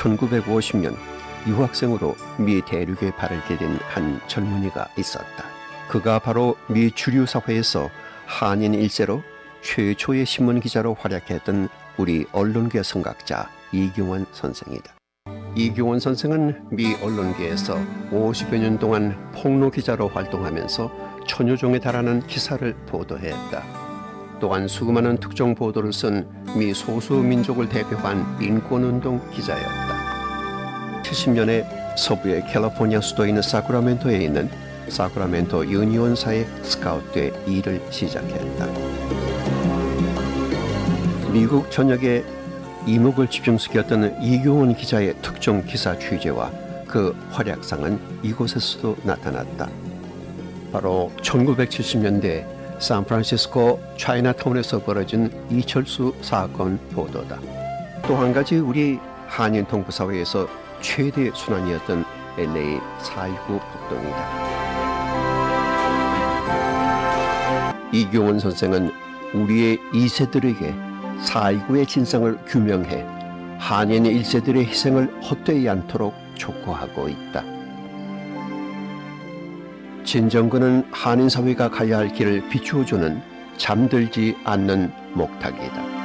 1950년 유학생으로 미 대륙에 발을 디딘 한 젊은이가 있었다. 그가 바로 미 주류 사회에서 한인 1세로 최초의 신문 기자로 활약했던 우리 언론계 성각자 이경원 선생이다. 이경원 선생은 미 언론계에서 50여 년 동안 폭로 기자로 활동하면서 1000여 종에 달하는 기사를 보도했다. 또한 수많은 특정 보도를 쓴 미 소수 민족을 대표한 인권운동 기자였다. 70년에 서부의 캘리포니아 수도인 사크라멘토에 있는 사크라멘토 유니온사에 스카우트돼 일을 시작했다. 미국 전역에 이목을 집중시켰던 이경원 기자의 특정 기사 취재와 그 활약상은 이곳에서도 나타났다. 바로 1970년대 샌프란시스코 차이나타운에서 벌어진 이철수 사건 보도다. 또 한 가지 우리 한인 동포사회에서 최대 순환이었던 LA 4.29 폭동이다. 이경원 선생은 우리의 2세들에게 4.29의 진상을 규명해 한인 1세들의 희생을 헛되이 않도록 촉구하고 있다. 진정근은 한인 사회가 가야 할 길을 비추어주는 잠들지 않는 목탁이다.